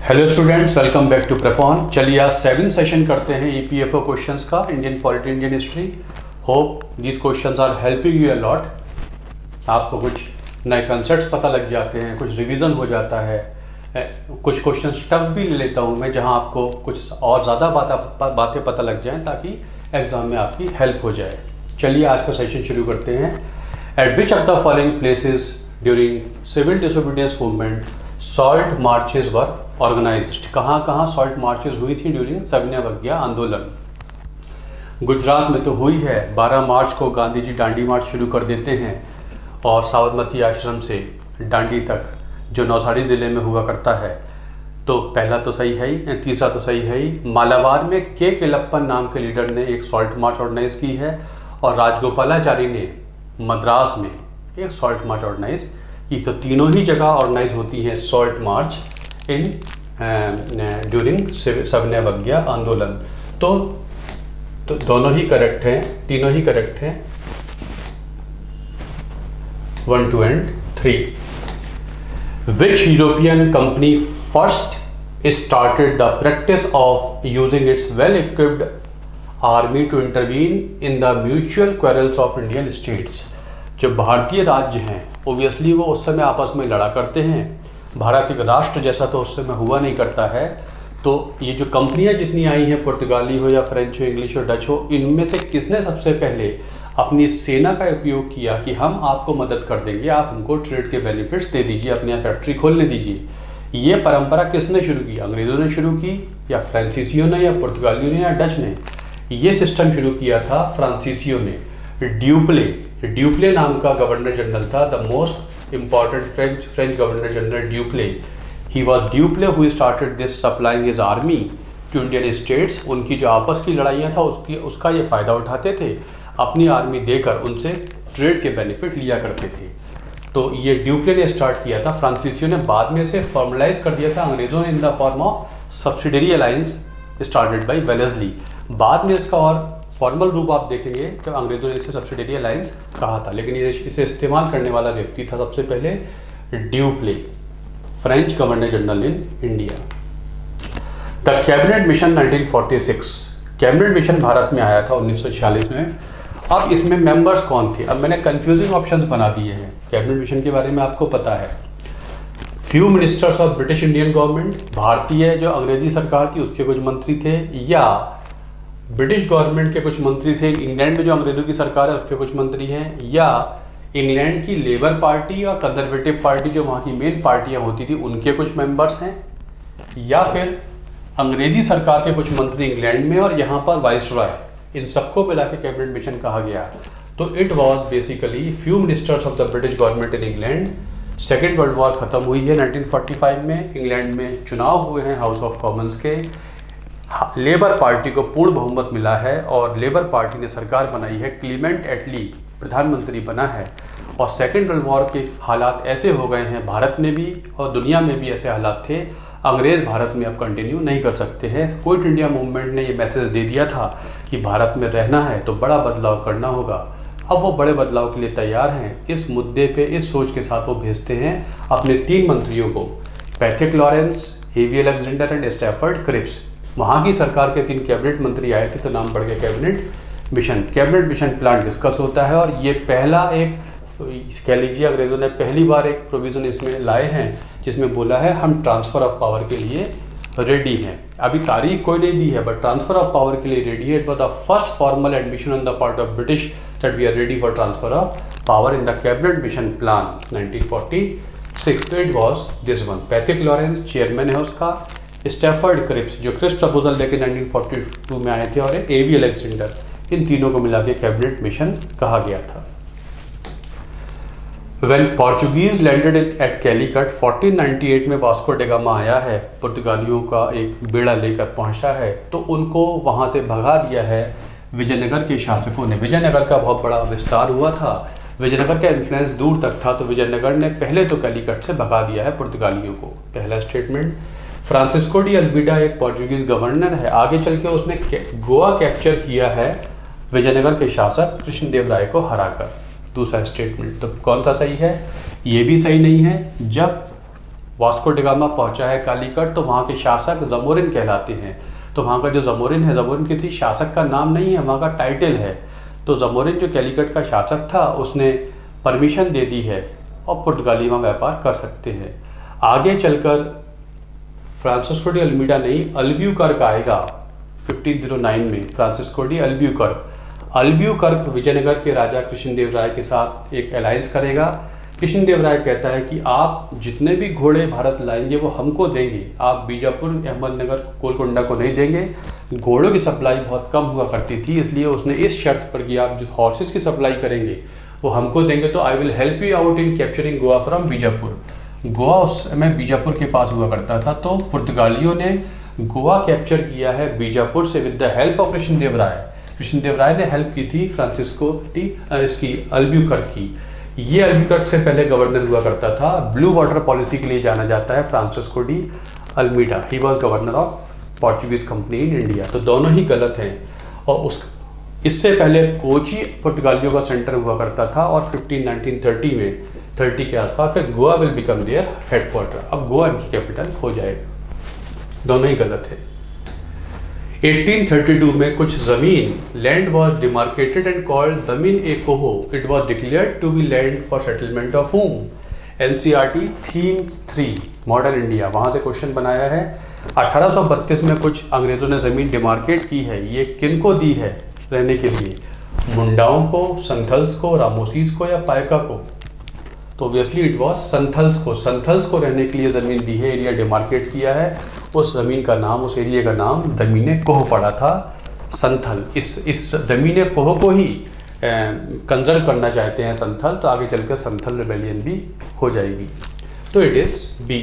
Hello students, welcome back to Prepon. चलिए आज 7th session करते हैं ईपीएफओ क्वेश्चंस का, Indian polity, Indian history. Hope these questions are helping you a lot. आपको कुछ नए कंसेप्ट्स पता लग जाते हैं, कुछ रिवीजन हो जाता है, कुछ क्वेश्चन टफ भी ले लेता हूं मैं जहां आपको कुछ और ज़्यादा बातें पता लग जाएं ताकि एग्जाम में आपकी हेल्प हो जाए। चलिए आज का सेशन शुरू करते हैं। At which of the following places during civil disobedience movement salt marches were organised? कहाँ कहाँ सॉल्ट मार्चेस हुई थी ड्यूरिंग सविनय आंदोलन? गुजरात में तो हुई है। 12 मार्च को गांधी जी दांडी मार्च शुरू कर देते हैं और साबरमती आश्रम से दांडी तक, जो नौसारी जिले में हुआ करता है। तो पहला तो सही है ही, तीसरा तो सही है ही। मालाबार में के केलप्पन नाम के लीडर ने एक सॉल्ट मार्च ऑर्गेनाइज की है और राजगोपालाचारी ने मद्रास में एक सॉल्ट मार्च ऑर्गेनाइज की। तो तीनों ही जगह ऑर्गेनाइज होती हैं सॉल्ट मार्च इन ड्यूरिंग सविनय आंदोलन। तो दोनों ही करेक्ट हैं, तीनों ही करेक्ट हैं, 1, 2 and 3। Which European company first started the practice of using its well-equipped army to intervene in the mutual quarrels of Indian states? जो भारतीय राज्य हैं ओबियसली वो उस समय आपस में लड़ा करते हैं। भारत एक राष्ट्र जैसा तो उस समय हुआ नहीं करता है। तो ये जो कंपनियां जितनी आई हैं, पुर्तगाली हो या फ्रेंच हो, इंग्लिश हो, डच हो, इनमें से किसने सबसे पहले अपनी सेना का उपयोग किया कि हम आपको मदद कर देंगे, आप हमको ट्रेड के बेनिफिट्स दे दीजिए, अपनी यहाँ फैक्ट्री खोलने दीजिए? ये परंपरा किसने शुरू की? अंग्रेज़ों ने शुरू की या फ्रांसीसियों ने या पुर्तगालियों ने या डच ने? ये सिस्टम शुरू किया था फ्रांसीसियों ने। ड्यूप्ले नाम का गवर्नर जनरल था, the most important French governor general Dupleix. He was Dupleix who started this supplying his army to Indian states. उनकी जो आपस की लड़ाइयाँ था उसका ये फ़ायदा उठाते थे, अपनी आर्मी देकर उनसे ट्रेड के बेनिफिट लिया करते थे। तो ये ड्यूप्ले ने स्टार्ट किया था, फ्रांसीसियों ने बाद में इसे फॉर्मलाइज कर दिया था अंग्रेज़ों ने in the form of subsidiary alliance started by Wellesley. बाद में इसका और फॉर्मल रूप आप देखेंगे तो अंग्रेज़ों ने इसे सब्सिडरी अलायंस कहा था, लेकिन इसे इस्तेमाल करने वाला व्यक्ति था सबसे पहले Dupleix, French governor general in India. The cabinet mission 1946, cabinet mission भारत में आया था 1946 में। अब इसमें मेंबर्स कौन थे? अब मैंने कंफ्यूजिंग ऑप्शंस बना दिए हैं। कैबिनेट मिशन के बारे में आपको पता है। Few ministers of British Indian government, भारतीय जो अंग्रेजी सरकार थी उसके कुछ मंत्री थे, या ब्रिटिश गवर्नमेंट के कुछ मंत्री थे, इंग्लैंड में जो अंग्रेज़ों की सरकार है उसके कुछ मंत्री हैं, या इंग्लैंड की लेबर पार्टी और कंजर्वेटिव पार्टी जो वहाँ की मेन पार्टियाँ होती थी उनके कुछ मेंबर्स हैं, या फिर अंग्रेजी सरकार के कुछ मंत्री इंग्लैंड में और यहाँ पर वाइसरॉय। इन सबको मिला के कैबिनेट मिशन कहा गया। तो it was basically few ministers of the British government in England. Second world war खत्म हुई है 1945 में, इंग्लैंड में चुनाव हुए हैं हाउस ऑफ कॉमन्स के, लेबर पार्टी को पूर्ण बहुमत मिला है और लेबर पार्टी ने सरकार बनाई है, क्लीमेंट एटली प्रधानमंत्री बना है। और सेकेंड वर्ल्ड वॉर के हालात ऐसे हो गए हैं, भारत में भी और दुनिया में भी ऐसे हालात थे, अंग्रेज़ भारत में अब कंटिन्यू नहीं कर सकते हैं। क्विट इंडिया मूवमेंट ने ये मैसेज दे दिया था कि भारत में रहना है तो बड़ा बदलाव करना होगा। अब वो बड़े बदलाव के लिए तैयार हैं। इस मुद्दे पे इस सोच के साथ वो भेजते हैं अपने 3 मंत्रियों को, Pethick Lawrence, A V. Alexander and Stafford Cripps. वहाँ की सरकार के 3 कैबिनेट मंत्री आए थे तो नाम पड़ गया cabinet mission. Cabinet mission plan discuss होता है और ये पहला एक, कह लीजिए अंग्रेज़ों ने पहली बार एक प्रोविज़न इसमें लाए हैं जिसमें बोला है हम ट्रांसफ़र ऑफ पावर के लिए रेडी हैं। अभी तारीख कोई नहीं दी है बट ट्रांसफ़र ऑफ पावर के लिए रेडी है। It was the first formal admission on the part of British that we are ready for transfer of power in the cabinet mission plan 1946। तो it was this one. Pethick Lawrence chairman है उसका, Stafford Cripps जो Cripps proposal लेके 1942 में आए थे, और A.V.. Alexander, इन तीनों को मिला के कैबिनेट मिशन कहा गया था। When Portuguese landed at Calicut 1498 में वास्को डे गामा आया है, पुर्तगालियों का एक बेड़ा लेकर पहुंचा है, तो उनको वहां से भगा दिया है विजयनगर के शासकों ने। विजयनगर का बहुत बड़ा विस्तार हुआ था, विजयनगर का इन्फ्लुएंस दूर तक था, तो विजयनगर ने पहले तो कैलिकट से भगा दिया है पुर्तगालियों को। पहला स्टेटमेंट। फ्रांसिस्को डी अल्मीडा एक पोर्चुगीज गवर्नर है, आगे चल के उसने गोवा कैप्चर किया है विजयनगर के शासक कृष्णदेवराय को हराकर। दूसरा स्टेटमेंट। तो कौन सा सही है? ये भी सही नहीं है। जब वास्को डी गामा पहुंचा है कालीकट, तो वहाँ के शासक जमोरिन कहलाते हैं। तो वहाँ का जो जमोरिन है, जमोरिन किसी शासक का नाम नहीं है, वहाँ का टाइटल है। तो जमोरिन जो कैलीकट का शासक था, उसने परमिशन दे दी है और पुर्तगाली वहाँ व्यापार कर सकते हैं। आगे चलकर फ्रांसिस्को डी अल्मीडा नहीं, अल्ब्यूकर्क आएगा 1509 में। फ्रांसिस्को डी अल्ब्यूकर्क विजयनगर के राजा कृष्णदेवराय के साथ एक अलायंस करेगा। कृष्णदेवराय कहता है कि आप जितने भी घोड़े भारत लाएंगे वो हमको देंगे, आप बीजापुर, अहमदनगर, गोलकोंडा को नहीं देंगे। घोड़ों की सप्लाई बहुत कम हुआ करती थी, इसलिए उसने इस शर्त पर कि आप जो हॉर्सेस की सप्लाई करेंगे वो हमको देंगे, तो I will help you out in capturing Goa from Bijapur. Goa उस समय बीजापुर के पास हुआ करता था, तो पुर्तगालियों ने गोवा कैप्चर किया है बीजापुर से with the help of Krishnadevaraya. Krishnadevaraya ने हेल्प की थी फ्रांसिस्को डी इसकी अल्ब्यूकर्क की। ये अल्ब्यूकर्क से पहले गवर्नर हुआ करता था। ब्लू वाटर पॉलिसी के लिए जाना जाता है Francisco de Almeida. He was governor of Portuguese company in India. तो दोनों ही गलत हैं। और इससे पहले कोची पुर्तगालियों का सेंटर हुआ करता था और 1930 में 30 के आसपास फिर Goa will become their headquarter. अब गोवा इनकी कैपिटल हो जाएगा। दोनों ही गलत है। 1832 में कुछ जमीन land was demarcated and called जमीन ए कोहो। It was declared to be land for settlement of home. NCERT theme 3 modern India, वहाँ से क्वेश्चन बनाया है। 1832 में कुछ अंग्रेजों ने ज़मीन डिमार्केट की है। ये किन को दी है रहने के लिए? मुंडाओं को, संथल्स को, रामोसीस को या पायका को? तो ऑब्वियसली इट वॉज संथल्स को। संथल्स को रहने के लिए ज़मीन दी है, एरिया डिमार्केट किया है। उस ज़मीन का नाम, उस एरिया का नाम दमीने कोह पड़ा था, संथल। इस दमीने कोह को ही कंजर्व करना चाहते हैं संथल, तो आगे चलकर संथल रिबेलियन भी हो जाएगी। तो इट इज़ बी।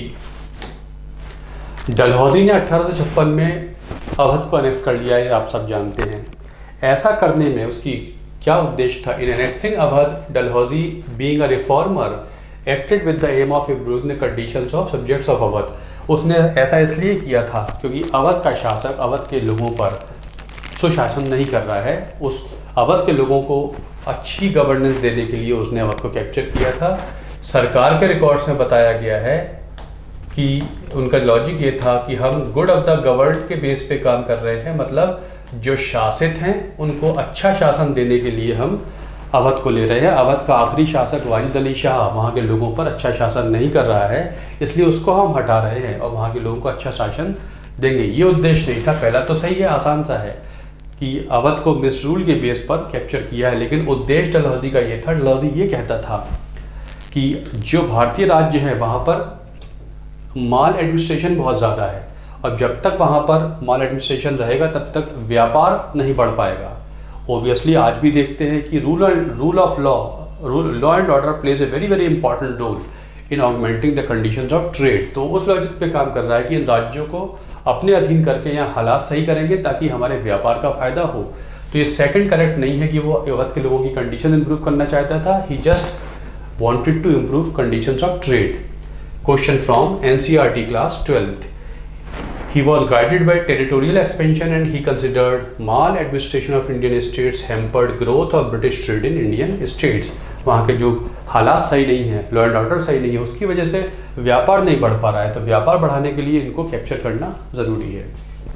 डलहौजी ने 1856 में अवध को अनेक्स कर लिया है, आप सब जानते हैं। ऐसा करने में उसकी क्या उद्देश्य था? In annexing Awadh, Dalhousie being a reformer acted with the aim of improving the conditions of subjects of Awadh. उसने ऐसा इसलिए किया था क्योंकि अवध का शासक अवध के लोगों पर सुशासन नहीं कर रहा है। उस अवध के लोगों को अच्छी गवर्नेंस देने के लिए उसने अवध को कैप्चर किया था। सरकार के रिकॉर्ड्स में बताया गया है कि उनका लॉजिक ये था कि हम गुड ऑफ द गवर्न के बेस पे काम कर रहे हैं, मतलब जो शासित हैं उनको अच्छा शासन देने के लिए हम अवध को ले रहे हैं। अवध का आखिरी शासक वाजिद अली शाह वहाँ के लोगों पर अच्छा शासन नहीं कर रहा है, इसलिए उसको हम हटा रहे हैं और वहाँ के लोगों को अच्छा शासन देंगे। ये उद्देश्य नहीं था। पहला तो सही है, आसान सा है कि अवध को मिसरूल के बेस पर कैप्चर किया है, लेकिन उद्देश्य डलहौजी का ये था। डलहौजी ये कहता था कि जो भारतीय राज्य है वहाँ पर माल एडमिनिस्ट्रेशन बहुत ज़्यादा है, और जब तक वहाँ पर माल एडमिनिस्ट्रेशन रहेगा तब तक व्यापार नहीं बढ़ पाएगा। ओबियसली आज भी देखते हैं कि law and order plays a very important role in augmenting the conditions of trade. तो उस लॉजिक पे काम कर रहा है कि इन राज्यों को अपने अधीन करके यहाँ हालात सही करेंगे ताकि हमारे व्यापार का फायदा हो। तो ये सेकंड करेक्ट नहीं है कि वो अवध के लोगों की कंडीशन इंप्रूव करना चाहता था। He just wanted to improve conditions of trade. Question from NCERT class 12th। He was guided by territorial expansion and he considered maladministration of Indian states hampered growth of British trade in Indian states। वहाँ के जो हालात सही नहीं है, law and order सही नहीं है, उसकी वजह से व्यापार नहीं बढ़ पा रहा है। तो व्यापार बढ़ाने के लिए इनको कैप्चर करना ज़रूरी है।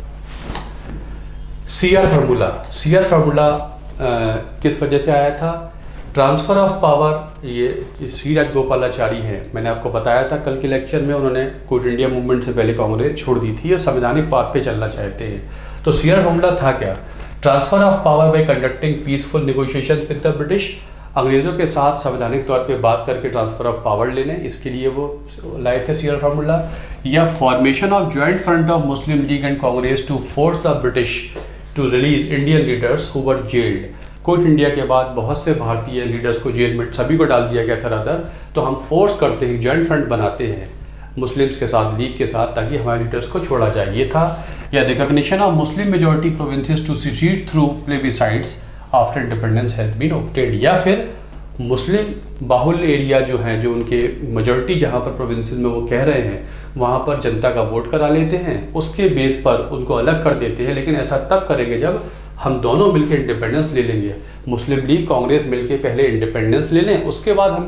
CR formula. CR फार्मूला किस वजह से आया था? Transfer of power. ये श्री राजगोपालाचारी हैं, मैंने आपको बताया था कल के लेक्चर में, उन्होंने क्विट इंडिया मूवमेंट से पहले कांग्रेस छोड़ दी थी और संवैधानिक पाथ पे चलना चाहते हैं। तो CR फार्मूला था क्या? Transfer of power by conducting peaceful negotiation with the British. अंग्रेज़ों के साथ संवैधानिक तौर पे बात करके ट्रांसफ़र ऑफ पावर ले लें, इसके लिए वो लाए थे CR फार्मूला। या formation of joint front of Muslim League and Congress to force the British to release Indian leaders who were jailed. Quit India के बाद बहुत से भारतीय लीडर्स को जेल में, सभी को डाल दिया गया था रादर, तो हम फोर्स करते हैं, जॉइंट फ्रंट बनाते हैं मुस्लिम्स के साथ, लीग के साथ, ताकि हमारे लीडर्स को छोड़ा जाए, ये था। या recognition of Muslim majority provinces to secede through plebiscites after independence has been obtained. या फिर मुस्लिम बाहुल्य एरिया जो हैं, जो उनके मेजॉरिटी जहाँ पर प्रोविंसेस में वो कह रहे हैं, वहाँ पर जनता का वोट करा लेते हैं, उसके बेस पर उनको अलग कर देते हैं। लेकिन ऐसा तब करेंगे जब हम दोनों मिलकर इंडिपेंडेंस ले लेंगे। मुस्लिम लीग, कांग्रेस मिलकर पहले इंडिपेंडेंस ले लें, उसके बाद हम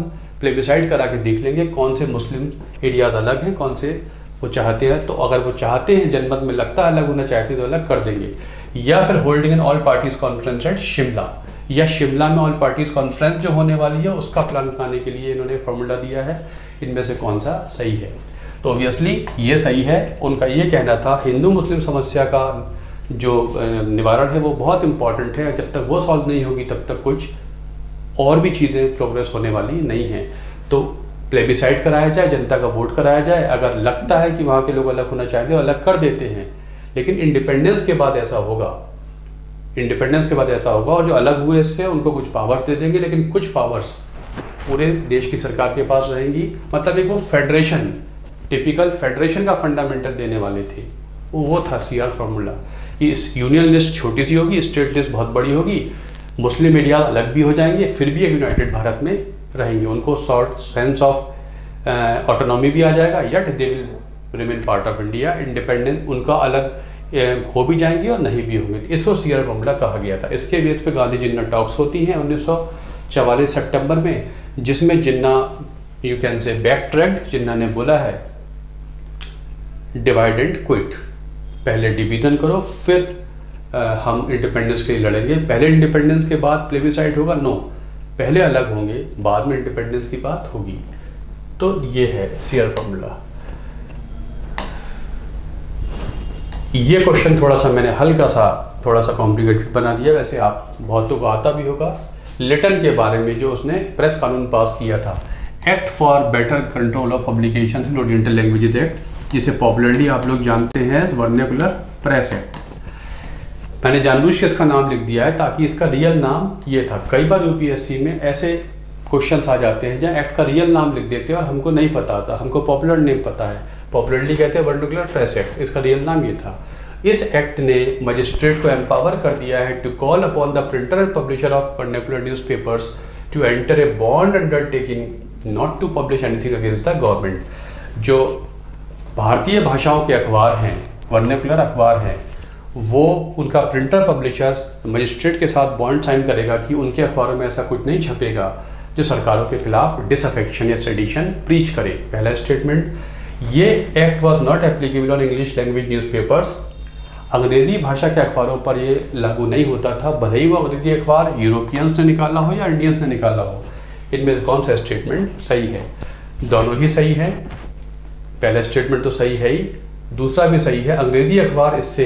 प्लेबिसाइड करा के देख लेंगे कौन से मुस्लिम एरियाज अलग हैं, कौन से वो चाहते हैं। तो अगर वो चाहते हैं, जनमत में लगता है अलग होना चाहते हैं, तो अलग कर देंगे। या फिर holding an all parties conference at Shimla, या शिमला में ऑल पार्टीज कॉन्फ्रेंस जो होने वाली है उसका प्लान बनाने के लिए इन्होंने फॉर्मूला दिया है। इनमें से कौन सा सही है? तो ऑब्वियसली ये सही है। उनका ये कहना था हिंदू मुस्लिम समस्या का जो निवारण है वो बहुत इंपॉर्टेंट है, जब तक वो सॉल्व नहीं होगी तब तक कुछ और भी चीज़ें प्रोग्रेस होने वाली नहीं हैं। तो प्लेबिसाइड कराया जाए, जनता का वोट कराया जाए। अगर लगता है कि वहाँ के लोग अलग होना चाहते हैं, अलग कर देते हैं। लेकिन इंडिपेंडेंस के बाद ऐसा होगा, इंडिपेंडेंस के बाद ऐसा होगा, और जो अलग हुए इससे उनको कुछ पावर्स दे देंगे, लेकिन कुछ पावर्स पूरे देश की सरकार के पास रहेंगी। मतलब एक वो फेडरेशन, टिपिकल फेडरेशन का फंडामेंटल देने वाले थे, वो था CR फॉर्मूला। इस यूनियन लिस्ट छोटी सी होगी, स्टेट लिस्ट बहुत बड़ी होगी, मुस्लिम एरिया अलग भी हो जाएंगे, फिर भी एक यूनाइटेड भारत में रहेंगे। उनको शॉर्ट सेंस ऑफ ऑटोनॉमी भी आ जाएगा, yet they will remain part of India. Independent उनका अलग हो भी जाएंगे और नहीं भी होंगे। इसको CR फॉर्मूला कहा गया था। इसके बेस पे गांधी जिन्ना टॉक्स होती हैं 1944 सितंबर में, जिसमें Jinnah you can say backtracked, Jinnah ने बोला है डिवाइड एंड क्विट, पहले डिवीजन करो फिर हम इंडिपेंडेंस के लिए लड़ेंगे। पहले इंडिपेंडेंस के बाद प्लेबिसाइड होगा? नो, पहले अलग होंगे, बाद में इंडिपेंडेंस की बात होगी। तो ये है CR फॉर्मूला। ये क्वेश्चन थोड़ा सा मैंने हल्का सा थोड़ा सा कॉम्प्लिकेटेड बना दिया, वैसे आप बहुतों को आता भी होगा। लिटन के बारे में जो उसने प्रेस कानून पास किया था, act for better control of publication in oriental languages act, जिसे पॉपुलरली आप लोग जानते हैं वर्नाक्युलर प्रेस एक्ट। मैंने जानबूझ के इसका नाम लिख दिया है ताकि इसका रियल नाम ये था। कई बार UPSC में ऐसे क्वेश्चंस आ जाते हैं जहाँ एक्ट का रियल नाम लिख देते हैं और हमको नहीं पता था, हमको पॉपुलर नेम पता है, पॉपुलरली कहते हैं वर्नाक्युलर प्रेस एक्ट, इसका रियल नाम ये था। इस एक्ट ने मजिस्ट्रेट को एम्पावर कर दिया है to call upon the printer and publisher of vernacular newspapers to enter a bond undertaking not to publish anything against the government. जो भारतीय भाषाओं के अखबार हैं, वर्नाक्युलर अखबार हैं, वो उनका प्रिंटर पब्लिशर मजिस्ट्रेट के साथ बॉन्ड साइन करेगा कि उनके अखबारों में ऐसा कुछ नहीं छपेगा जो सरकारों के खिलाफ डिसअफेक्शन या सेडिशन प्रीच करे। पहला स्टेटमेंट, ये act was not applicable on English language newspapers. अंग्रेजी भाषा के अखबारों पर ये लागू नहीं होता था, भले ही वो अंग्रेजी अखबार यूरोपियंस ने निकाला हो या इंडियंस ने निकाला हो। इनमें कौन सा स्टेटमेंट सही है? दोनों ही सही है। पहला स्टेटमेंट तो सही है ही, दूसरा भी सही है। अंग्रेजी अखबार इससे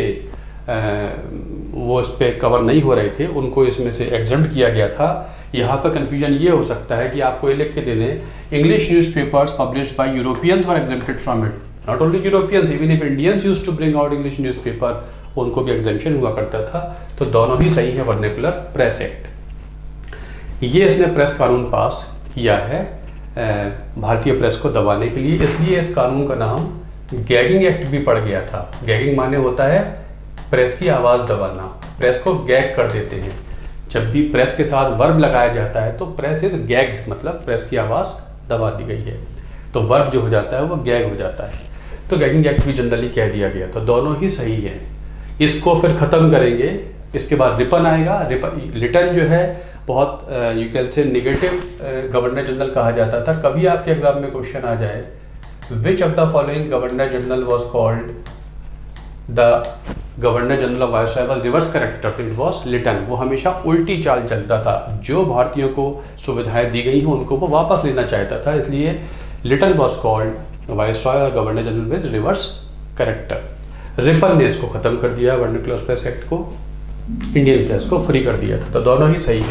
वो इस पर कवर नहीं हो रहे थे, उनको इसमें से एग्जम्प्ट किया गया था। यहाँ पर कन्फ्यूजन ये हो सकता है कि आपको ये लिख के दे दें English newspapers published by Europeans were exempted from it. Not only Europeans, even if Indians used to bring out English newspaper, उनको भी एग्जेम्पशन हुआ करता था। तो दोनों ही सही है वर्नाक्युलर प्रेस एक्ट। ये इसने प्रेस कानून पास किया है भारतीय प्रेस को दबाने के लिए, इसलिए इस कानून का नाम गैगिंग एक्ट भी पड़ गया था। गैगिंग माने होता है प्रेस की आवाज़ दबाना, प्रेस को गैग कर देते हैं। जब भी प्रेस के साथ वर्ब लगाया जाता है तो प्रेस इज गैग्ड, मतलब प्रेस की आवाज़ दबा दी गई है, तो वर्ब जो हो जाता है वो गैग हो जाता है। तो गैगिंग एक्ट भी जनरली कह दिया गया, तो दोनों ही सही है। इसको फिर ख़त्म करेंगे, इसके बाद रिपन आएगा। लिटन जो है बहुत you can say negative governor general कहा जाता था। कभी आपके एग्जाम में क्वेश्चन आ जाए which of the following governor general was called the governor general of viceroy was reverse character, तो इट वॉज लिटन। वो हमेशा उल्टी चाल चलता था, जो भारतीयों को सुविधाएं दी गई हैं उनको वो वापस लेना चाहता था, इसलिए लिटन वॉज कॉल्ड वायसराय और governor general with reverse character. Ripon ने इसको ख़त्म कर दिया, वर्नाक्युलर प्रेस एक्ट को, इंडियन प्रेस को फ्री कर दिया था। तो दोनों ही सही है।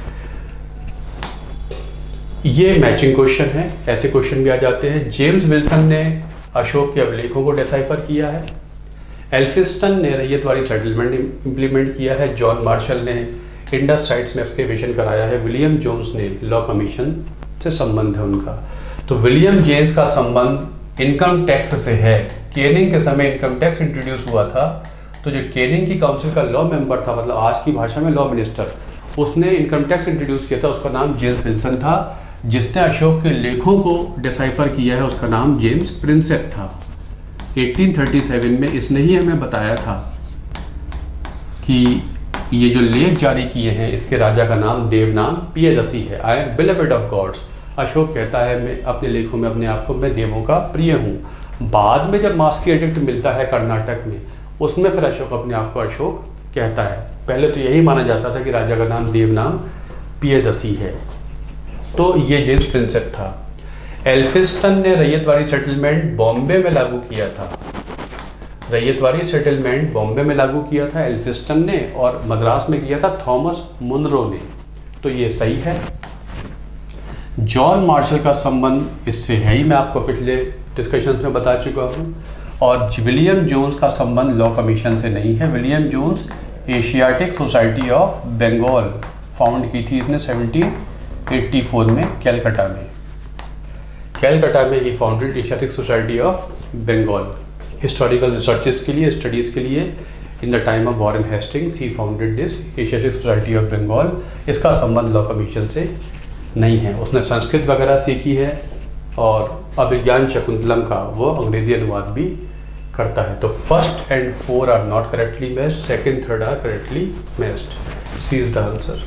ये मैचिंग क्वेश्चन है, ऐसे क्वेश्चन भी आ जाते हैं। जेम्स विल्सन ने अशोक के अभिलेखों को डिसाइफर किया है। एल्फिंस्टन ने रैयतवाड़ी सेटलमेंट इंप्लीमेंट किया है। जॉन मार्शल ने इंडस साइट्स में एक्सकेवेशन कराया है। विलियम जोन्स ने लॉ कमीशन से संबंध है उनका। तो विलियम जेम्स का संबंध इनकम टैक्स से है। केनिंग के समय इनकम टैक्स इंट्रोड्यूस हुआ था, तो जो केनिंग की काउंसिल का लॉ मेंबर था, मतलब आज की भाषा में लॉ मिनिस्टर, उसने इनकम टैक्स इंट्रोड्यूस किया था, उसका नाम जेम्स विल्सन था। जिसने अशोक के लेखों को डिसाइफर किया है उसका नाम जेम्स प्रिंसेप था। 1837 में इसने ही हमें बताया था कि ये जो लेख जारी किए हैं इसके राजा का नाम देवनाम पियदसी है। I am beloved of gods, Ashoka कहता है मैं अपने लेखों में अपने आप को मैं देवों का प्रिय हूँ। बाद में जब मास्की एडिक्ट मिलता है कर्नाटक में, उसमें फिर अशोक अपने आप को अशोक कहता है। पहले तो यही माना जाता था कि राजा का नाम देव नाम पियदसी है। तो ये जेम्स प्रिंसेप था। एल्फिंस्टन ने रैयतवाड़ी सेटलमेंट बॉम्बे में लागू किया था। रैयतवाड़ी सेटलमेंट बॉम्बे में लागू किया था एल्फिंस्टन ने, और मद्रास में किया था थॉमस मुनरो ने। तो ये सही है। जॉन मार्शल का संबंध इससे है ही, मैं आपको पिछले डिस्कशन में बता चुका हूँ। और विलियम जोन्स का संबंध लॉ कमीशन से नहीं है। William Jones Asiatic Society of Bengal found की थी इसने 1784 में कैलकाटा में। कैलकाटा में ही founded Asiatic Society of Bengal. Historical researches के लिए, स्टडीज़ के लिए in the time of Warren Hastings he founded this Asiatic Society of Bengal. इसका संबंध लॉ कमीशन से नहीं है। उसने संस्कृत वगैरह सीखी है और अभिज्ञान शकुंतलम का वो अंग्रेजी अनुवाद भी करता है। तो first and 4 are not correctly matched, second third are correctly matched. C is the answer.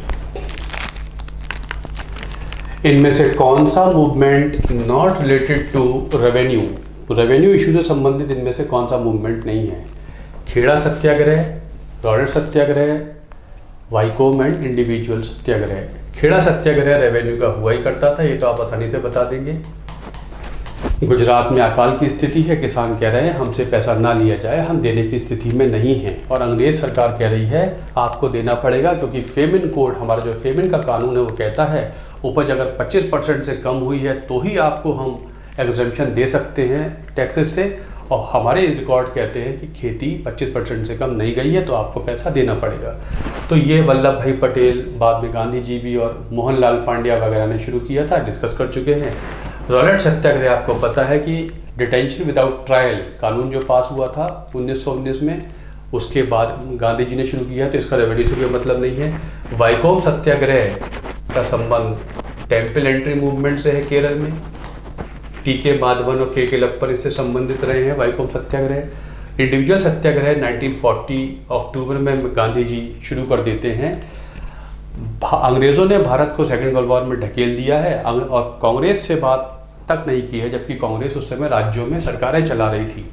इनमें से कौन सा movement not related to revenue, revenue issue से संबंधित इनमें से कौन सा मूवमेंट नहीं है? Kheda satyagraha, Rowlatt satyagraha, Vaikom and individual satyagraha. Kheda satyagraha revenue का हुआ ही करता था, ये तो आप आसानी से बता देंगे। गुजरात में अकाल की स्थिति है, किसान कह रहे हैं हमसे पैसा ना लिया जाए, हम देने की स्थिति में नहीं हैं, और अंग्रेज सरकार कह रही है आपको देना पड़ेगा, क्योंकि फेमिन कोड, हमारा जो फेमिन का कानून है वो कहता है उपज अगर 25% से कम हुई है तो ही आपको हम एग्जम्पशन दे सकते हैं टैक्सेस से, और हमारे रिकॉर्ड कहते हैं कि खेती 25% से कम नहीं गई है तो आपको पैसा देना पड़ेगा। तो ये वल्लभ भाई पटेल, बाद में गांधी जी भी और मोहनलाल पांड्या वगैरह ने शुरू किया था, डिस्कस कर चुके हैं। रॉलेट सत्याग्रह आपको पता है कि डिटेंशन विदाउट ट्रायल कानून जो पास हुआ था 1919 में, उसके बाद गांधी जी ने शुरू किया, तो इसका रेवेन्यू से कोई मतलब नहीं है। वाइकोम सत्याग्रह का संबंध टेम्पल एंट्री मूवमेंट से है केरल में। टी.के. माधवन और के लप्पर इससे संबंधित रहे हैं वाइकोम सत्याग्रह। इंडिविजुअल सत्याग्रह 1940 अक्टूबर में गांधी जी शुरू कर देते हैं। अंग्रेज़ों ने भारत को सेकेंड वर्ल्ड वॉर में ढकेल दिया है और कांग्रेस से बात तक नहीं की है, जबकि कांग्रेस उस समय राज्यों में सरकारें चला रही थी।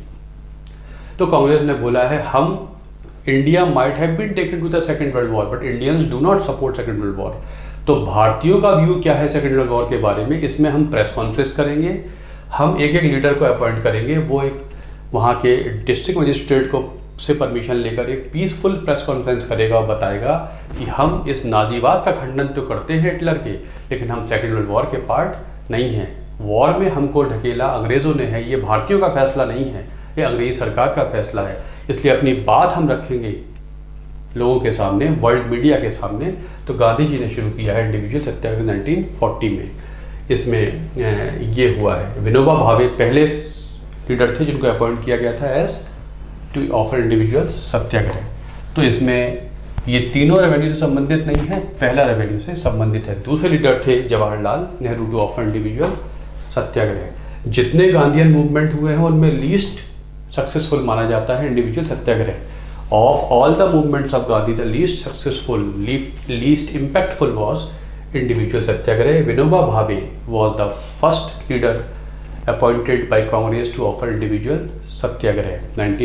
तो कांग्रेस ने बोला है हम India might have been taken to the second world war but Indians do not support second world war. तो भारतीयों का व्यू क्या है सेकेंड वर्ल्ड वॉर के बारे में, इसमें हम प्रेस कॉन्फ्रेंस करेंगे, हम एक एक लीडर को अपॉइंट करेंगे, वो एक वहाँ के डिस्ट्रिक्ट मजिस्ट्रेट को से परमिशन लेकर एक पीसफुल प्रेस कॉन्फ्रेंस करेगा और बताएगा कि हम इस नाजीवाद का खंडन तो करते हैं हिटलर के, लेकिन हम सेकेंड वर्ल्ड वॉर के पार्ट नहीं हैं। वॉर में हमको ढकेला अंग्रेज़ों ने है, ये भारतीयों का फैसला नहीं है, ये अंग्रेज़ी सरकार का फैसला है। इसलिए अपनी बात हम रखेंगे लोगों के सामने, वर्ल्ड मीडिया के सामने। तो गांधी जी ने शुरू किया है इंडिविजुअल सत्याग्रह 1940 में। इसमें ये हुआ है। विनोबा भावे पहले लीडर थे जिनको अपॉइंट किया गया था as to offer individual satyagraha. तो इसमें ये तीनों रेवेन्यू से संबंधित नहीं है, पहला रेवेन्यू से संबंधित है। दूसरे लीडर थे Jawaharlal Nehru to offer individual satyagraha. जितने गांधीयन मूवमेंट हुए हैं उनमें लीस्ट सक्सेसफुल माना जाता है individual satyagraha. Of all the movements of Gandhi the least successful, least impactful was individual satyagraha. Vinoba Bhave was the first leader appointed by Congress to offer individual satyagraha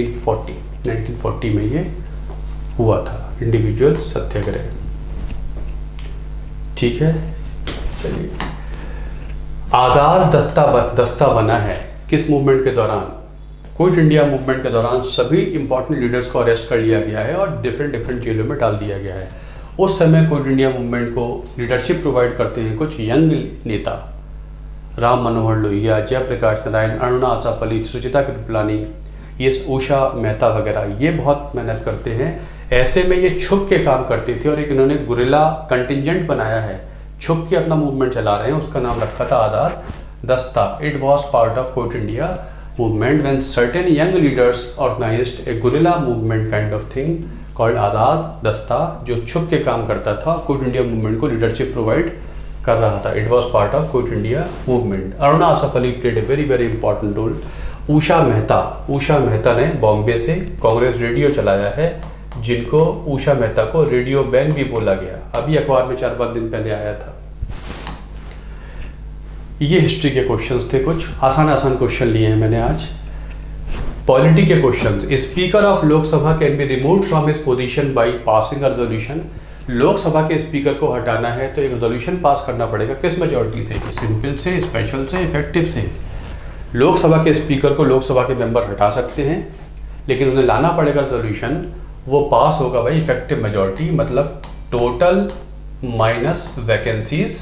1940 में ये हुआ था इंडिविजुअल सत्याग्रह। ठीक है, चलिए। आगाज दस्ता बना है किस मूवमेंट के दौरान? क्विट इंडिया मूवमेंट के दौरान सभी इंपॉर्टेंट लीडर्स को अरेस्ट कर लिया गया है और डिफरेंट जेलों में डाल दिया गया है। उस समय क्विट इंडिया मूवमेंट को लीडरशिप प्रोवाइड करते हैं कुछ यंग नेता, राम मनोहर लोहिया, जयप्रकाश नारायण, अरुणा आसफ अली, सुचिता कृपलानी, ये उषा मेहता वगैरह, ये बहुत मेहनत करते हैं। ऐसे में ये छुप के काम करते थे और एक इन्होंने गुरिल्ला कंटिजेंट बनाया है, छुप के अपना मूवमेंट चला रहे हैं, उसका नाम रखा था Azad Dasta. It was part of quit India movement when certain young leaders organized a guerrilla movement kind of thing called Azad Dasta, जो छुप के काम करता था, क्विट इंडिया मूवमेंट को लीडरशिप प्रोवाइड कर रहा था। It was part of quit India movement. Aruna Asaf Ali played a very important role. Usha Mehta ने बॉम्बे से कांग्रेस रेडियो चलाया है, जिनको उषा मेहता को रेडियो बैन भी बोला गया। अभी अखबार में 4-5 दिन पहले आया था। ये हिस्ट्री के क्वेश्चंस थे, कुछ आसान क्वेश्चन लिए हैं मैंने आज। पॉलिटी के questions, speaker of Lok Sabha can be removed from his position by passing a resolution. Lok Sabha के स्पीकर को हटाना है तो एक रेजोल्यूशन पास करना पड़ेगा, किस मेजॉरिटी से? सिंपल से, स्पेशल से, इफेक्टिव से। लोकसभा के स्पीकर को लोकसभा के मेंबर हटा सकते हैं, लेकिन उन्हें लाना पड़ेगा रेजोल्यूशन, वो पास होगा भाई इफेक्टिव मेजॉरिटी, मतलब टोटल माइनस वैकेंसीज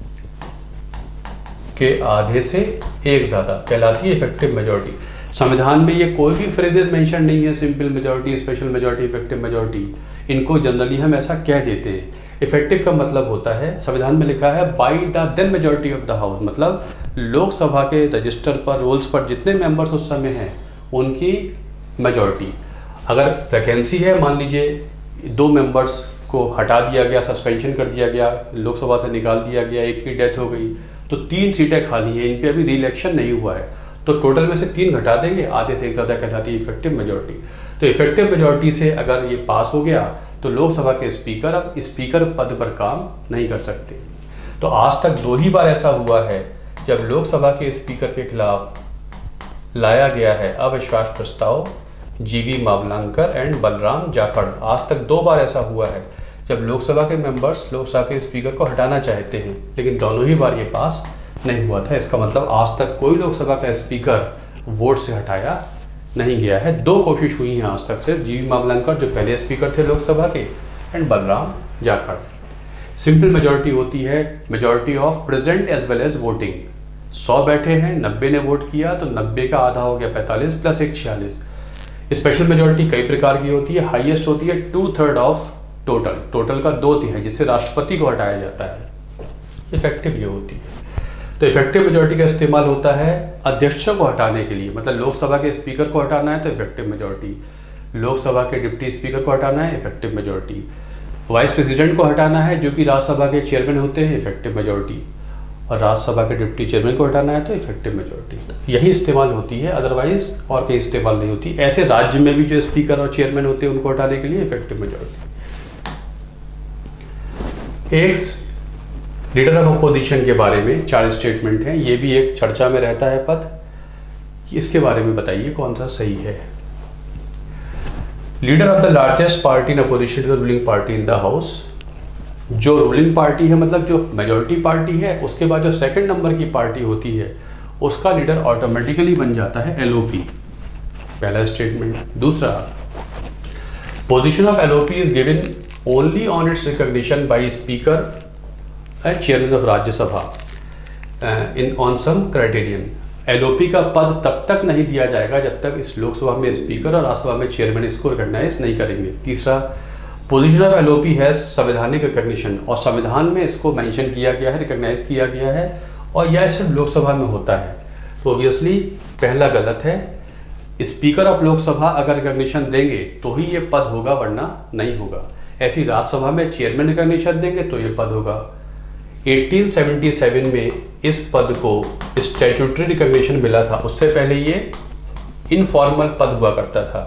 के आधे से एक ज़्यादा कहलाती है इफेक्टिव मेजॉरिटी। संविधान में ये कोई भी फ्रेजेस मेंशन नहीं है, simple majority, special majority, effective majority, इनको जनरली हम ऐसा कह देते हैं। इफेक्टिव का मतलब होता है, संविधान में लिखा है by the then majority of the house, मतलब लोकसभा के रजिस्टर पर, रोल्स पर जितने मेंबर्स उस समय हैं उनकी मेजॉरिटी। अगर वैकेंसी है, मान लीजिए 2 मेंबर्स को हटा दिया गया, सस्पेंशन कर दिया गया, लोकसभा से निकाल दिया गया, एक की डेथ हो गई, तो 3 सीटें खाली हैं, इन पे अभी री इलेक्शन नहीं हुआ है, तो टोटल में से 3 घटा देंगे, आधे से एक ज़्यादा कहलाती है इफेक्टिव मेजॉरिटी। तो इफेक्टिव मेजॉरिटी से अगर ये पास हो गया तो लोकसभा के स्पीकर अब स्पीकर पद पर काम नहीं कर सकते। तो आज तक 2 ही बार ऐसा हुआ है जब लोकसभा के स्पीकर के खिलाफ लाया गया है अविश्वास प्रस्ताव, जीवी मावलंकर एंड बलराम जाखड़। आज तक 2 बार ऐसा हुआ है जब लोकसभा के मेंबर्स लोकसभा के स्पीकर को हटाना चाहते हैं, लेकिन दोनों ही बार ये पास नहीं हुआ था। इसका मतलब आज तक कोई लोकसभा का स्पीकर वोट से हटाया नहीं गया है। 2 कोशिश हुई हैं आज तक, सिर्फ जीवी मावलंकर जो पहले स्पीकर थे लोकसभा के, and Balram Jakhar. Simple majority होती है majority of present as well as voting. 100 बैठे हैं, 90 ने वोट किया, तो 90 का आधा हो गया 45 प्लस 1 46। स्पेशल मेजॉरिटी कई प्रकार की होती है, हाईएस्ट होती है 2/3 ऑफ टोटल का 2/3, जिससे राष्ट्रपति को हटाया जाता है। इफेक्टिव ये होती है। तो इफेक्टिव मेजॉरिटी का इस्तेमाल होता है अध्यक्षों को हटाने के लिए, मतलब लोकसभा के स्पीकर को हटाना है तो इफेक्टिव मेजॉरिटी, लोकसभा के डिप्टी स्पीकर को हटाना है इफेक्टिव मेजॉरिटी, वाइस प्रेसिडेंट को हटाना है जो कि राज्यसभा के चेयरमैन होते हैं इफेक्टिव मेजॉरिटी, और राज्यसभा के डिप्टी चेयरमैन को हटाना है तो इफेक्टिव मेजॉरिटी। यही इस्तेमाल होती है, अदरवाइज और कहीं इस्तेमाल नहीं होती। ऐसे राज्य में भी जो स्पीकर और चेयरमैन होते हैं उनको हटाने के लिए इफेक्टिव मेजॉरिटी। एक लीडर ऑफ अपोजिशन के बारे में 4 स्टेटमेंट हैं, ये भी एक चर्चा में रहता है पद, इसके बारे में बताइए कौन सा सही है। Leader of the largest party in opposition to the ruling party in the house. जो रूलिंग पार्टी है, मतलब जो मेजॉरिटी पार्टी है, उसके बाद जो सेकंड नंबर की पार्टी होती है उसका लीडर ऑटोमेटिकली बन जाता है एलओपी, पहला स्टेटमेंट। दूसरा, position of LOP is given only on its recognition by speaker and chairman of Rajya Sabha in on some criterion. LOP का पद तब तक नहीं दिया जाएगा जब तक इस लोकसभा में स्पीकर और राज्यसभा में चेयरमैन इसको रिकॉग्नाइज नहीं करेंगे। तीसरा, पोजीशन ऑफ एलओपी है संवैधानिक रिकॉग्निशन, और संविधान में इसको मेंशन किया गया है, रिकॉग्नाइज किया गया है, और यह सिर्फ लोकसभा में होता है। तो ऑब्वियसली पहला गलत है। स्पीकर ऑफ लोकसभा अगर रिकॉग्निशन देंगे तो ही ये पद होगा, वरना नहीं होगा। ऐसी राज्यसभा में चेयरमैन रिकॉग्निशन देंगे तो ये पद होगा। 1877 में इस पद को स्टैट्यूटरी रिकॉग्निशन मिला था, उससे पहले ये इनफॉर्मल पद हुआ करता था।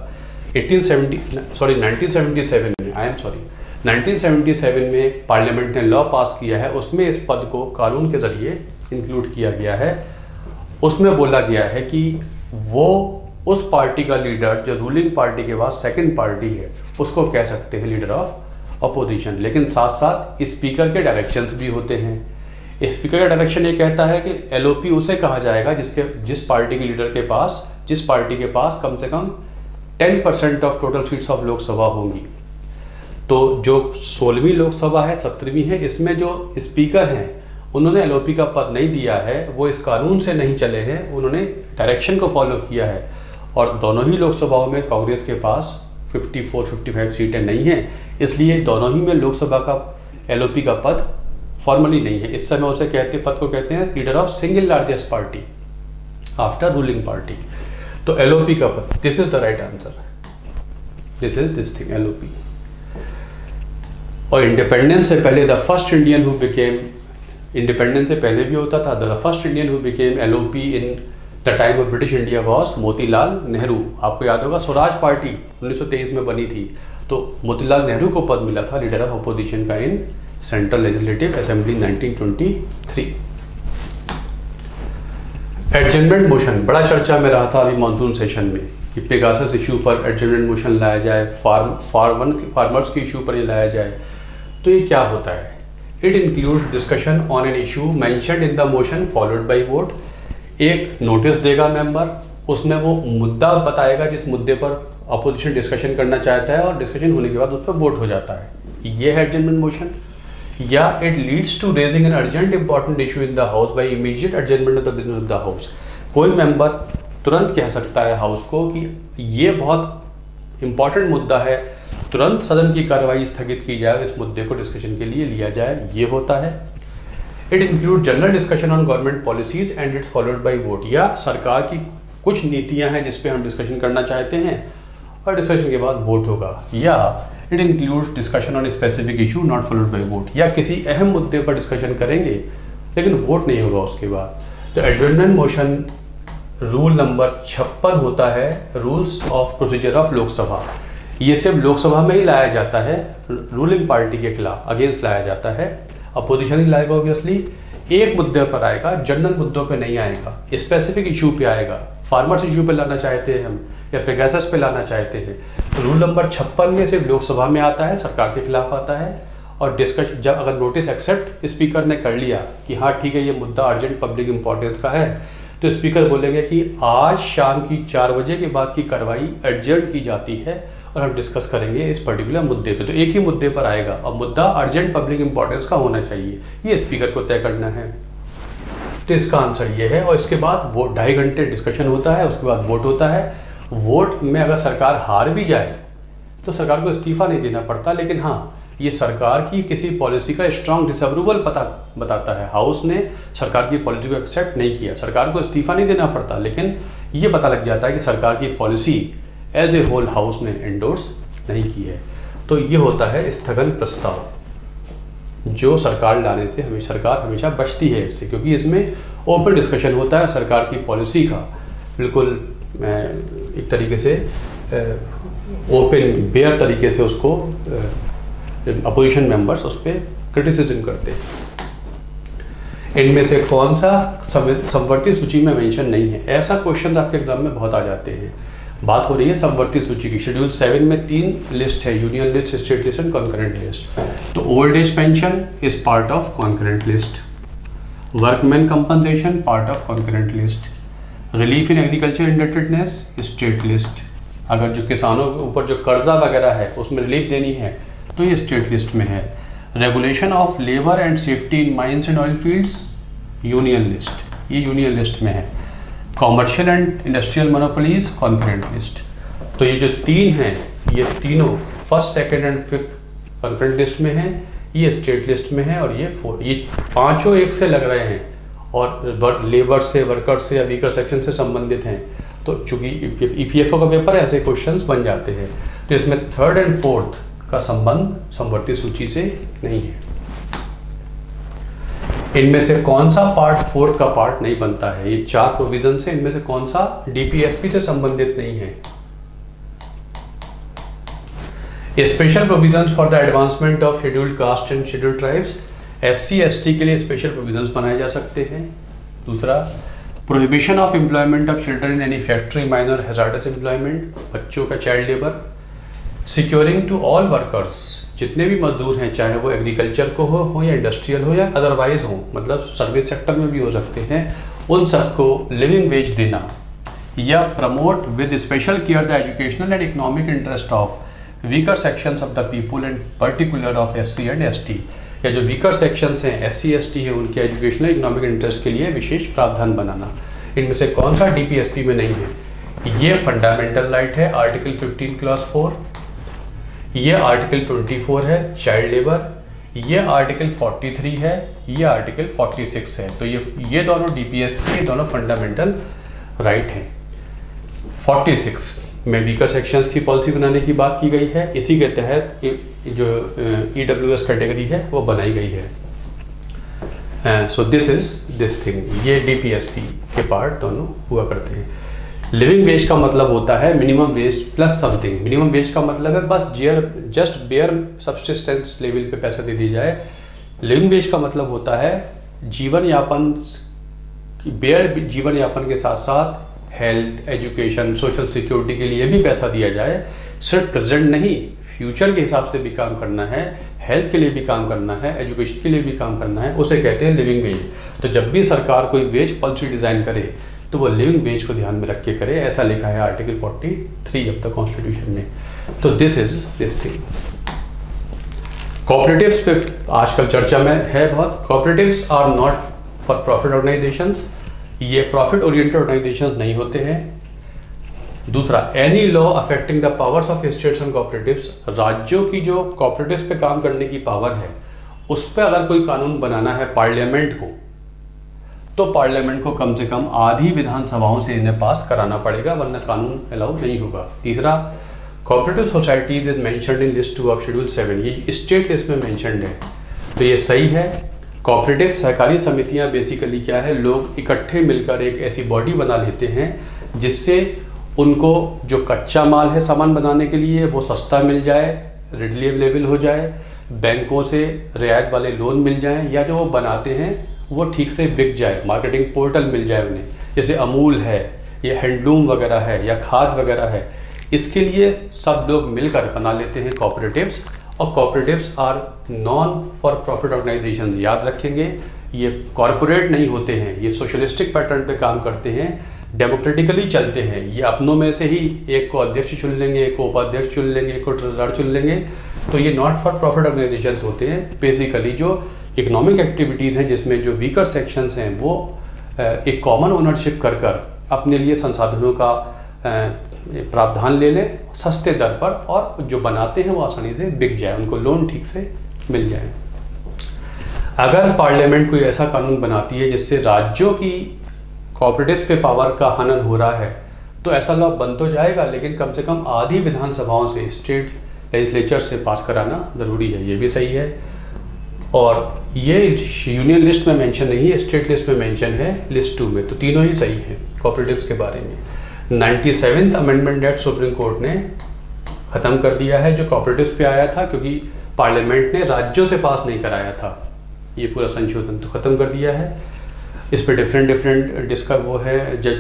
1977 में पार्लियामेंट ने लॉ पास किया है, उसमें इस पद को कानून के जरिए इंक्लूड किया गया है। उसमें बोला गया है कि वो उस पार्टी का लीडर जो रूलिंग पार्टी के बाद सेकंड पार्टी है उसको कह सकते हैं लीडर ऑफ अपोजिशन। लेकिन साथ साथ स्पीकर के डायरेक्शंस भी होते हैं। स्पीकर का डायरेक्शन ये कहता है कि एलओपी उसे कहा जाएगा जिस पार्टी के लीडर के पास, जिस पार्टी के पास कम से कम 10% of total seats of Lok Sabha होंगी। तो जो 16वीं लोकसभा है, 17वीं है, इसमें जो स्पीकर हैं उन्होंने एलओपी का पद नहीं दिया है, वो इस कानून से नहीं चले हैं, उन्होंने डायरेक्शन को फॉलो किया है। और दोनों ही लोकसभाओं में कांग्रेस के पास 54-55 सीटें नहीं हैं, इसलिए दोनों ही में लोकसभा का एलओपी का पद फॉर्मली नहीं है। इस समय उसे पद को कहते हैं leader of single largest party after ruling party. तो एलओपी का पद, this is the right answer, this is this thing LOP. और इंडिपेंडेंस से पहले the first Indian who became, independence से पहले भी होता था, the first Indian who became LOP in the time of British India was Motilal Nehru. आपको याद होगा स्वराज पार्टी 1923 में बनी थी, तो मोतीलाल नेहरू को पद मिला था लीडर ऑफ अपोजिशन का in central legislative assembly 1923। Adjournment motion बड़ा चर्चा में रहा था अभी मानसून सेशन में कि पेगासस इशू पर एडजमेंट मोशन लाया जाए, फार्मर्स के इशू पर ये लाया जाए। तो ये क्या होता है? It includes discussion on an issue mentioned in the motion followed by vote. एक नोटिस देगा मेंबर, उसमें वो मुद्दा बताएगा जिस मुद्दे पर अपोजिशन डिस्कशन करना चाहता है, और डिस्कशन होने के बाद उस पर वोट हो जाता है। ये है एडजमेंट मोशन। या it leads to raising an urgent important issue in the house by immediate adjournment of the business of the house. कोई मेंबर तुरंत कह सकता है हाउस को कि ये बहुत इंपॉर्टेंट मुद्दा है, तुरंत सदन की कार्रवाई स्थगित की जाए, इस मुद्दे को डिस्कशन के लिए लिया जाए, ये होता है। It include general discussion on government policies and its followed by vote. या सरकार की कुछ नीतियां हैं जिस पे हम डिस्कशन करना चाहते हैं और डिस्कशन के बाद वोट होगा। या it includes discussion on specific issue not followed by vote. या किसी अहम मुद्दे पर डिस्कशन करेंगे लेकिन वोट नहीं होगा उसके बाद। तो एडजमेंट मोशन रूल नंबर 56 होता है, rules of procedure of Lok Sabha. ये सिर्फ लोकसभा में ही लाया जाता है, रूलिंग पार्टी के खिलाफ अगेंस्ट लाया जाता है। अपोजिशन ही लाएगा ऑब्वियसली। एक मुद्दे पर आएगा, जनरल मुद्दों पे नहीं आएगा, स्पेसिफिक इशू पे आएगा। फार्मर्स इशू पे लाना चाहते हैं हम, या पेगासस पे लाना चाहते हैं, तो रूल नंबर 56 में सिर्फ लोकसभा में आता है, सरकार के खिलाफ आता है। और डिस्कशन जब अगर नोटिस एक्सेप्ट स्पीकर ने कर लिया कि हाँ ठीक है ये मुद्दा अर्जेंट पब्लिक इंपॉर्टेंस का है, तो स्पीकर बोलेंगे कि आज शाम की 4 बजे के बाद की कार्रवाई अर्जेंट की जाती है और हम डिस्कस करेंगे इस पर्टिकुलर मुद्दे पे। तो एक ही मुद्दे पर आएगा और मुद्दा अर्जेंट पब्लिक इंपॉर्टेंस का होना चाहिए, ये स्पीकर को तय करना है। तो इसका आंसर ये है। और इसके बाद वो 2.5 घंटे डिस्कशन होता है, उसके बाद वोट होता है। वोट में अगर सरकार हार भी जाए तो सरकार को इस्तीफा नहीं देना पड़ता, लेकिन हाँ ये सरकार की किसी पॉलिसी का स्ट्रांग डिसअप्रूवल बताता है। हाउस ने सरकार की पॉलिसी को एक्सेप्ट नहीं किया, सरकार को इस्तीफा नहीं देना पड़ता, लेकिन ये पता लग जाता है कि सरकार की policy as a whole house ने एंडोर्स नहीं की है। तो ये होता है स्थगन प्रस्ताव, जो सरकार लाने से सरकार हमेशा बचती है इससे, क्योंकि इसमें ओपन डिस्कशन होता है सरकार की पॉलिसी का, बिल्कुल एक तरीके से ओपन बेयर तरीके से उसको अपोजिशन मेंबर्स उस पर क्रिटिसिज्म करते हैं। इनमें से कौन सा समवर्ती सूची में मेंशन नहीं है? ऐसा क्वेश्चन आपके एग्जाम में बहुत आ जाते हैं। बात हो रही है समवर्ती सूची की। शेड्यूल 7 में 3 लिस्ट है, union list, state list and concurrent list. तो old age pension is part of concurrent list, workman compensation part of concurrent list, relief in agriculture indebtedness state list. अगर जो किसानों के ऊपर जो कर्जा वगैरह है उसमें रिलीफ देनी है तो ये स्टेट लिस्ट में है। Regulation of labour and safety in mines and oil fields union list, ये यूनियन लिस्ट में है। Commercial and industrial monopolies concurrent list. तो ये जो 3 हैं ये तीनों first, second and fifth concurrent list में है, ये स्टेट लिस्ट में है। और ये पांचों एक से लग रहे हैं और लेबर से, वर्कर से या वीकर सेक्शन से संबंधित हैं। तो चूंकि ईपीएफओ का पेपर है, ऐसे क्वेश्चंस बन जाते हैं। तो इसमें 3rd एंड 4th का संबंध समवर्ती सूची से नहीं है। इनमें से कौन सा पार्ट 4th का पार्ट नहीं बनता है? ये 4 प्रोविजन से इनमें से कौन सा डीपीएसपी से संबंधित नहीं है? Special provisions for the advancement of scheduled caste and scheduled tribes, SC ST के लिए स्पेशल प्रोविजंस बनाए जा सकते हैं। दूसरा, prohibition of employment of children in any factory, minor, hazardous employment, बच्चों का child labour. Securing to all workers, जितने भी मजदूर हैं चाहे वो एग्रीकल्चर को हो या इंडस्ट्रियल हो या अदरवाइज हो, मतलब सर्विस सेक्टर में भी हो सकते हैं, उन सबको लिविंग वेज देना। या promote with special care the educational and economic interest of weaker sections of the people and particular of SC and ST. या जो वीकर सेक्शंस हैं, एससी एसटी है, उनके एजुकेशनल इकोनॉमिक इंटरेस्ट के लिए विशेष प्रावधान बनाना। इनमें से कौन सा डीपीएसपी में नहीं है? ये फंडामेंटल राइट है, आर्टिकल 15 क्लॉज 4। ये आर्टिकल 24 है, चाइल्ड लेबर। ये आर्टिकल 43 है, ये आर्टिकल 46 है। तो ये दोनों डीपीएसपी, ये दोनों फंडामेंटल राइट हैं। 46 में वीकर सेक्शंस की पॉलिसी बनाने की बात की गई है, इसी के तहत जो ईडब्ल्यूएस कैटेगरी है वो बनाई गई है। So this is this thing, ये डीपीएसपी के पार्ट दोनों हुआ करते हैं। लिविंग वेज का मतलब होता है minimum wage plus something. Minimum wage का मतलब है बस जस्ट बेयर सब्सिस्टेंस लेवल पे पैसा दे दी जाए। लिविंग वेज का मतलब होता है जीवन यापन बेयर जीवन यापन के साथ साथ हेल्थ, एजुकेशन, सोशल सिक्योरिटी के लिए भी पैसा दिया जाए। सिर्फ प्रेजेंट नहीं, फ्यूचर के हिसाब से भी काम करना है, हेल्थ के लिए भी काम करना है, एजुकेशन के लिए भी काम करना है, उसे कहते हैं लिविंग वेज। तो जब भी सरकार कोई वेज पॉलिसी डिज़ाइन करे तो वो लिविंग वेज को ध्यान में रख के करे, ऐसा लिखा है आर्टिकल 43 ऑफ द कॉन्स्टिट्यूशन में। तो this is this thing. Cooperatives पे आजकल चर्चा में है बहुत। Cooperatives are not for profit organisations, ये प्रॉफिट ओरिएंटेड ऑर्गेनाइजेशंस नहीं होते हैं। दूसरा, any law affecting the powers of states and cooperatives, राज्यों की जो कोऑपरेटिव्स पे काम करने की पावर है उस पर अगर कोई कानून बनाना है पार्लियामेंट को, तो पार्लियामेंट को कम से कम आधी विधानसभाओं से इन्हें पास कराना पड़ेगा, वरना कानून अलाउ नहीं होगा। तीसरा, cooperative societies is mentioned in list 2 of schedule 7, ये स्टेट लिस्ट में मेंशन्ड है, तो ये सही है। कोऑपरेटिव सहकारी समितियां बेसिकली क्या है, लोग इकट्ठे मिलकर एक ऐसी बॉडी बना लेते हैं जिससे उनको जो कच्चा माल है सामान बनाने के लिए वो सस्ता मिल जाए, रेडली अवेलेबल हो जाए, बैंकों से रियायत वाले लोन मिल जाएं, या जो वो बनाते हैं वो ठीक से बिक जाए, मार्केटिंग पोर्टल मिल जाए उन्हें, जैसे अमूल है या हैंडलूम वगैरह है या खाद वगैरह है। इसके लिए सब लोग मिलकर बना लेते हैं कोऑपरेटिव्स, और cooperatives are non for profit organisation. याद रखेंगे, ये कॉरपोरेट नहीं होते हैं, ये सोशलिस्टिक पैटर्न पे काम करते हैं, डेमोक्रेटिकली चलते हैं। ये अपनों में से ही एक को अध्यक्ष चुन लेंगे, एक को उपाध्यक्ष चुन लेंगे, एक को ट्रेजरर चुन लेंगे। तो ये नॉट फॉर प्रॉफिट ऑर्गेनाइजेशंस होते हैं। बेसिकली जो इकोनॉमिक एक्टिविटीज़ हैं जिसमें जो वीकर सेक्शंस हैं वो एक कॉमन ओनरशिप कर कर अपने लिए संसाधनों का प्रावधान ले लें सस्ते दर पर, और जो बनाते हैं वो आसानी से बिक जाए, उनको लोन ठीक से मिल जाए। अगर पार्लियामेंट कोई ऐसा कानून बनाती है जिससे राज्यों की कोऑपरेटिव्स पे पावर का हनन हो रहा है, तो ऐसा लॉ बन तो जाएगा, लेकिन कम से कम आधी विधानसभाओं से, स्टेट लेजिस्लेचर से पास कराना ज़रूरी है, ये भी सही है। और ये यूनियन लिस्ट में मेंशन नहीं है, स्टेट लिस्ट में मेंशन है, लिस्ट 2 में, तो तीनों ही सही हैं कोऑपरेटिव्स के बारे में। 97th amendment act supreme court ने ख़त्म कर दिया है जो कोऑपरेटिव्स पे आया था, क्योंकि पार्लियामेंट ने राज्यों से पास नहीं कराया था, ये पूरा संशोधन तो ख़त्म कर दिया है। इस पर डिफरेंट जिसका वो है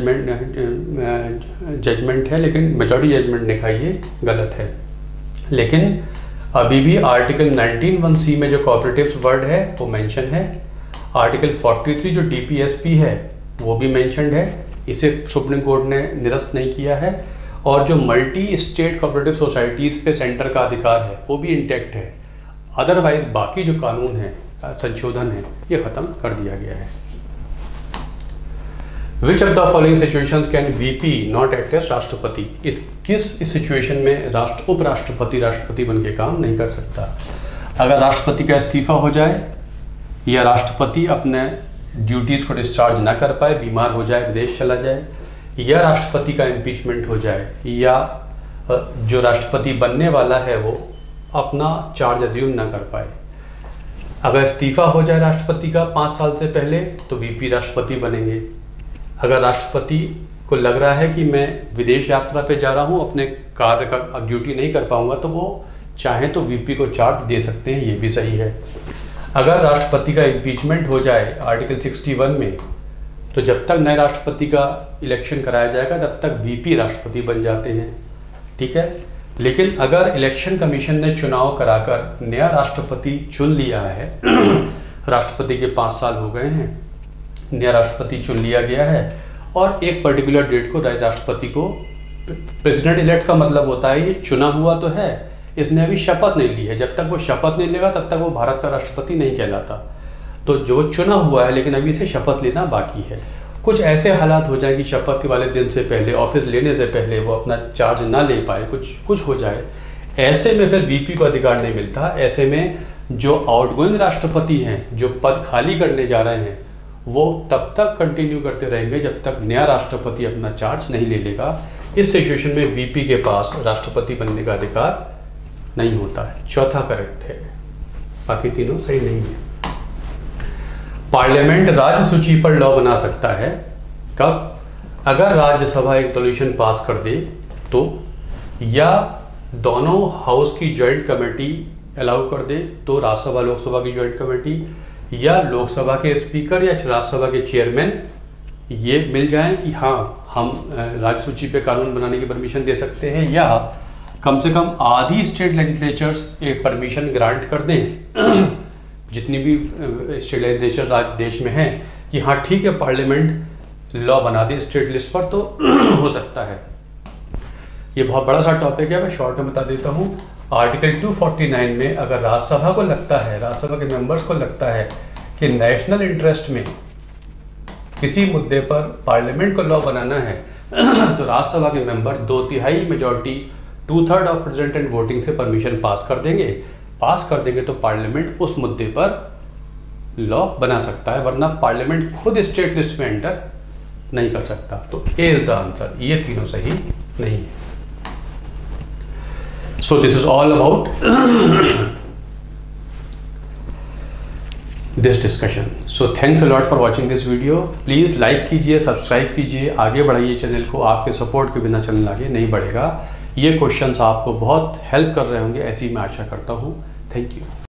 जजमेंट है, लेकिन मेजॉरिटी जजमेंट ने कहा ये गलत है। लेकिन अभी भी आर्टिकल 19(1)(c) में जो कोऑपरेटिव्स वर्ड है वो मेंशन है। आर्टिकल 43 जो DPSP है वो भी मेंशन्ड है, इसे सुप्रीम कोर्ट ने निरस्त नहीं किया है। और जो मल्टी स्टेट कोऑपरेटिव सोसाइटीज़ पे सेंटर का अधिकार है वो भी इंटैक्ट है। अदरवाइज बाकी जो कानून है, संशोधन है, ये ख़त्म कर दिया गया है। Which of the following situations can VP not act as राष्ट्रपति, किस सिचुएशन में उपराष्ट्रपति राष्ट्रपति बन के काम नहीं कर सकता? अगर राष्ट्रपति का इस्तीफा हो जाए, या राष्ट्रपति अपने ड्यूटीज़ को डिस्चार्ज ना कर पाए, बीमार हो जाए, विदेश चला जाए, या राष्ट्रपति का इम्पीचमेंट हो जाए, या जो राष्ट्रपति बनने वाला है वो अपना चार्ज अज्यूम ना कर पाए। अगर इस्तीफा हो जाए राष्ट्रपति का 5 साल से पहले, तो VP राष्ट्रपति बनेंगे। अगर राष्ट्रपति को लग रहा है कि मैं विदेश यात्रा पे जा रहा हूँ, अपने कार्य का ड्यूटी नहीं कर पाऊंगा, तो वो चाहें तो VP को चार्ज दे सकते हैं, ये भी सही है। अगर राष्ट्रपति का इम्पीचमेंट हो जाए आर्टिकल 61 में, तो जब तक नए राष्ट्रपति का इलेक्शन कराया जाएगा तब तक VP राष्ट्रपति बन जाते हैं, ठीक है। लेकिन अगर इलेक्शन कमीशन ने चुनाव कराकर नया राष्ट्रपति चुन लिया है, राष्ट्रपति के 5 साल हो गए हैं, नया राष्ट्रपति चुन लिया गया है, और एक पर्टिकुलर डेट को राष्ट्रपति को, प्रेसिडेंट इलेक्ट का मतलब होता है ये चुना हुआ तो है, इसने अभी शपथ नहीं ली है, जब तक वो शपथ नहीं लेगा तब तक वो भारत का राष्ट्रपति नहीं कहलाता। तो जो चुना हुआ है लेकिन अभी इसे शपथ लेना बाकी है। कुछ ऐसे हालात हो जाए कि शपथ के वाले दिन से पहले, ऑफिस लेने से पहले वो अपना चार्ज ना ले पाए, कुछ हो जाए, ऐसे में फिर VP को अधिकार नहीं मिलता। ऐसे में जो आउटगोइंग राष्ट्रपति हैं, जो पद खाली करने जा रहे हैं, वो तब तक कंटिन्यू करते रहेंगे जब तक नया राष्ट्रपति अपना चार्ज नहीं ले लेगा। इस सिचुएशन में VP के पास राष्ट्रपति बनने का अधिकार नहीं होता है। चौथा करेक्ट है, बाकी तीनों सही नहीं है। पार्लियामेंट राज्य सूची पर लॉ बना सकता है कब? अगर राज्यसभा एक रेजोल्यूशन पास कर दे तो, या दोनों हाउस की जॉइंट कमेटी अलाउ कर दे तो, राज्यसभा लोकसभा की जॉइंट कमेटी, या लोकसभा के स्पीकर या राज्यसभा के चेयरमैन ये मिल जाए कि हाँ हम राज्य सूची पे कानून बनाने की परमिशन दे सकते हैं, या कम से कम आधी स्टेट लेजिस्लेचर्स एक परमिशन ग्रांट कर दें जितनी भी स्टेट लेजिस्लेचर आज देश में हैं कि हाँ ठीक है पार्लियामेंट लॉ बना दे स्टेट लिस्ट पर, तो हो सकता है। ये बहुत बड़ा सा टॉपिक है, मैं शॉर्ट में बता देता हूँ। आर्टिकल 249 में अगर राज्यसभा को लगता है, राज्यसभा के मेंबर्स को लगता है कि नेशनल इंटरेस्ट में किसी मुद्दे पर पार्लियामेंट को लॉ बनाना है तो राज्यसभा के member 2/3 majority 2/3 of present and voting से परमिशन पास कर देंगे तो पार्लियामेंट उस मुद्दे पर लॉ बना सकता है, वरना पार्लियामेंट खुद स्टेट लिस्ट में एंटर नहीं कर सकता। तो ए इज द आंसर, ये तीनों सही नहीं है। So this is all about this discussion. So thanks a lot for watching this video. Please like कीजिए, सब्सक्राइब कीजिए, आगे बढ़ाइए चैनल को। आपके सपोर्ट के बिना चैनल आगे नहीं बढ़ेगा। ये क्वेश्चंस आपको बहुत हेल्प कर रहे होंगे, ऐसी मैं आशा करता हूँ। Thank you.